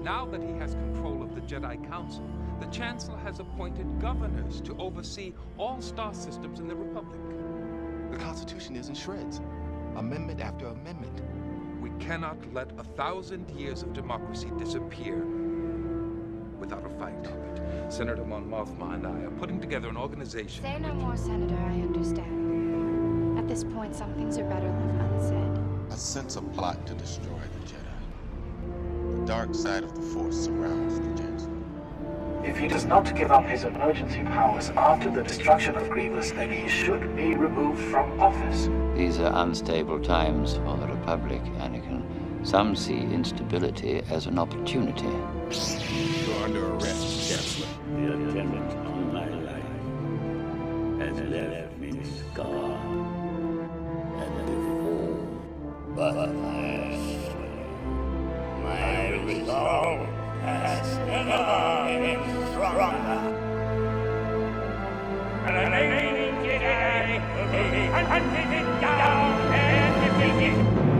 Now that he has control of the Jedi Council, the Chancellor has appointed governors to oversee all star systems in the Republic. The Constitution is in shreds, amendment after amendment. We cannot let 1,000 years of democracy disappear without a fight. Senator Mon Mothma and I are putting together an organization. Say no more, Senator, I understand. At this point, some things are better left unsaid. I sense a plot to destroy the Jedi. The dark side of the Force surrounds the Chancellor. If he does not give up his emergency powers after the destruction of Grievous, then he should be removed from office. These are unstable times for the Republic, Anakin. Some see instability as an opportunity. You're under arrest, Chancellor. The attendant on my life has left me scarred and deformed. But I swear, my resolve has never been stronger. The remaining Jedi will be hunted down and defeated.